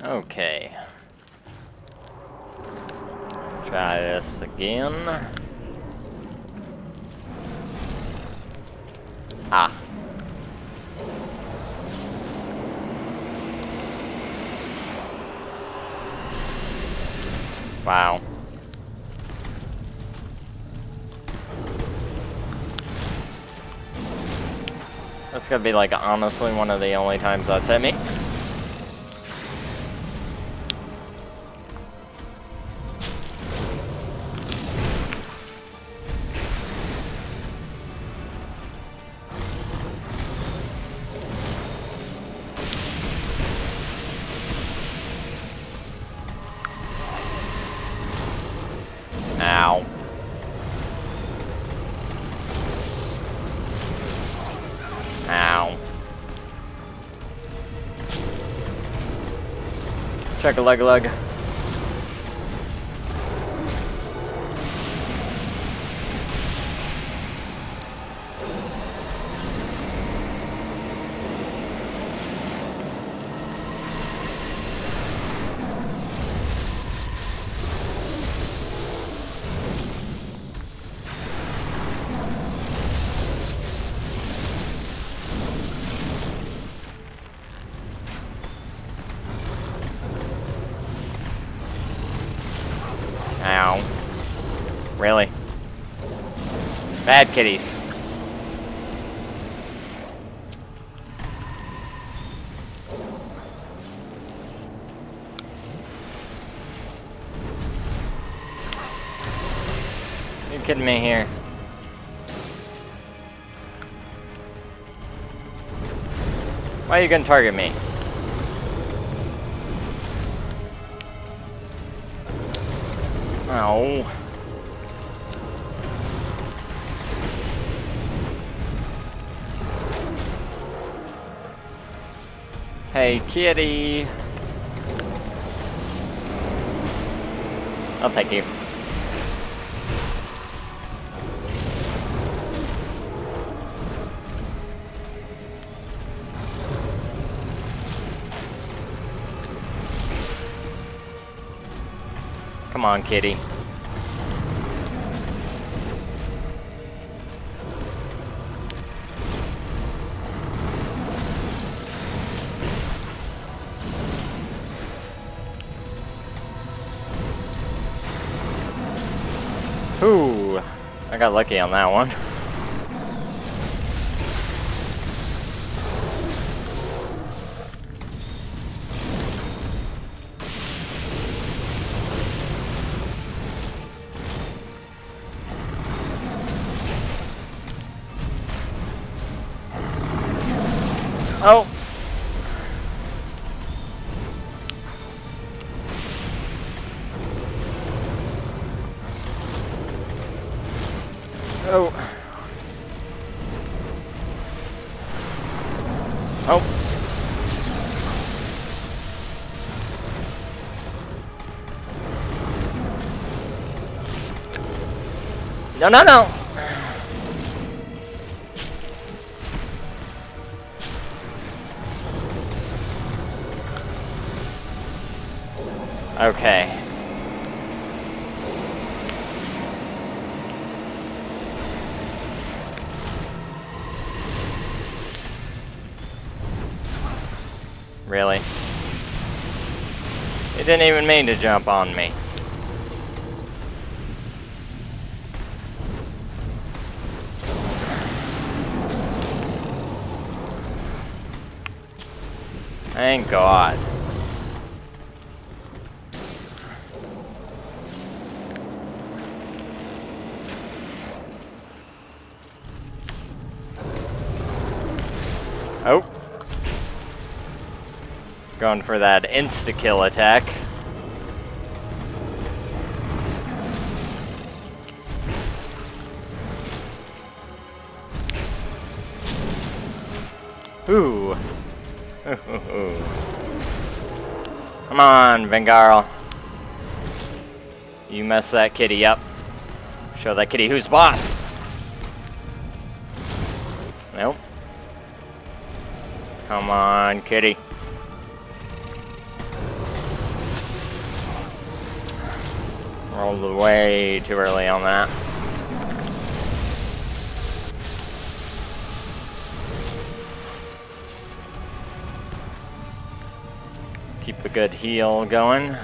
Okay. Try this again. Ah. Wow. That's gonna be like honestly one of the only times that's hit me. Ow. Ow. Check a leg. Ow. Really? Bad kitties. You kidding me here? Why are you gonna target me? Ow. Hey, kitty. Oh, thank you. Come on, kitty. Ooh, I got lucky on that one. Oh. Oh. Oh. No. Okay. Really? It didn't even mean to jump on me. Thank God. Oh. Going for that insta-kill attack. Ooh. Come on, Vengarl. You mess that kitty up. Show that kitty who's boss. Nope. Come on, kitty. Rolled way too early on that. Keep a good heal going.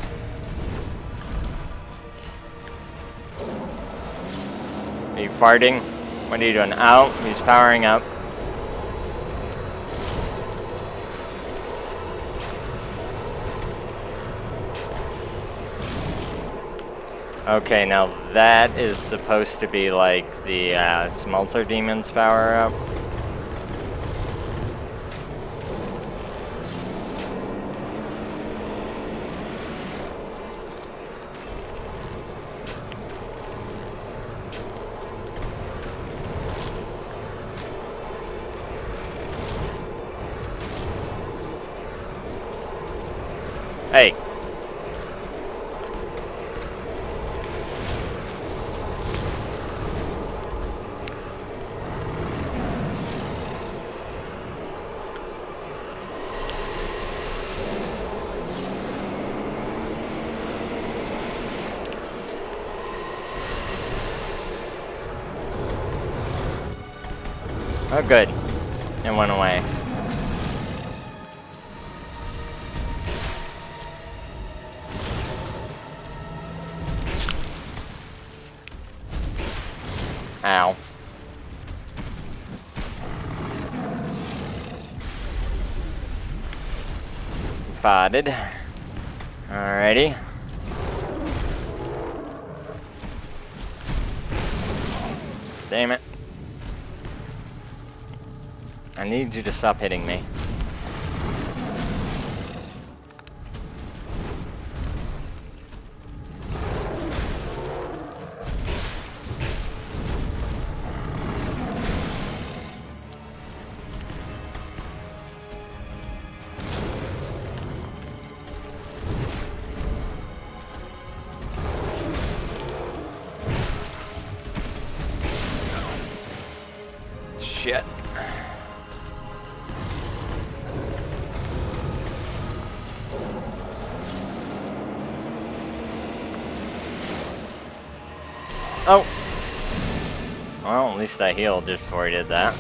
Are you farting? What are you doing? Oh, he's powering up. Okay, now that is supposed to be like the Smelter Demon's power up. Hey. Oh, good. It went away. Ow. Farted. Alrighty. Damn it. I need you to stop hitting me. Shit. Oh. Well, at least I healed just before he did that.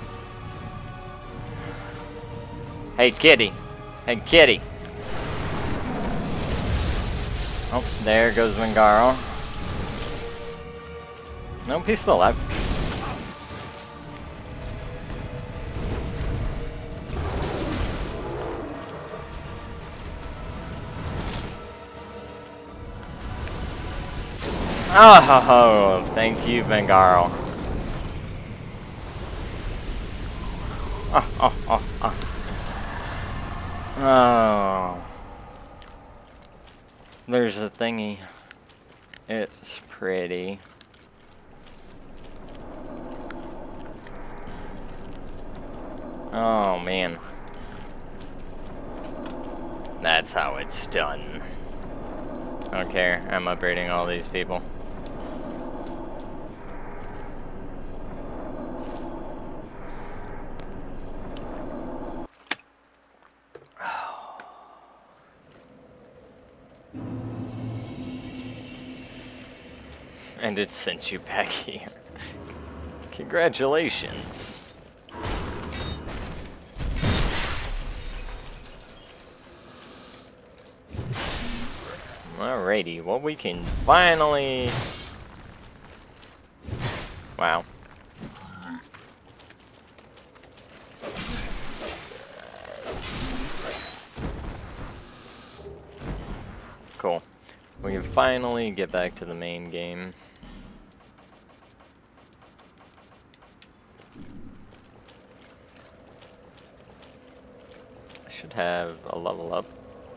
Hey, kitty. Hey, kitty. Oh, there goes Vengaro. Nope, he's still alive. Oh, thank you, Vengaro. Oh. There's a thingy. It's pretty. Oh, man. That's how it's done. I don't care. I'm upgrading all these people. And it sent you back here. Congratulations. Alrighty, well, we can finally... Wow. Cool. We can finally get back to the main game. I should have a level up.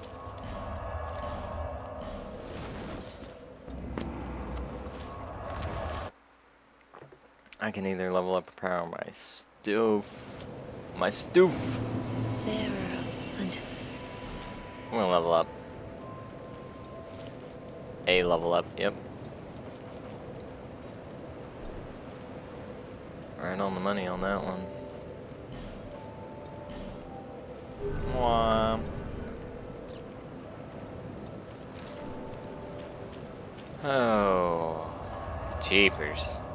I can either level up or power my stoof. My stoof! Bearer and... I'm gonna level up. A level up, yep. Right on the money on that one. Wah. Oh, jeepers.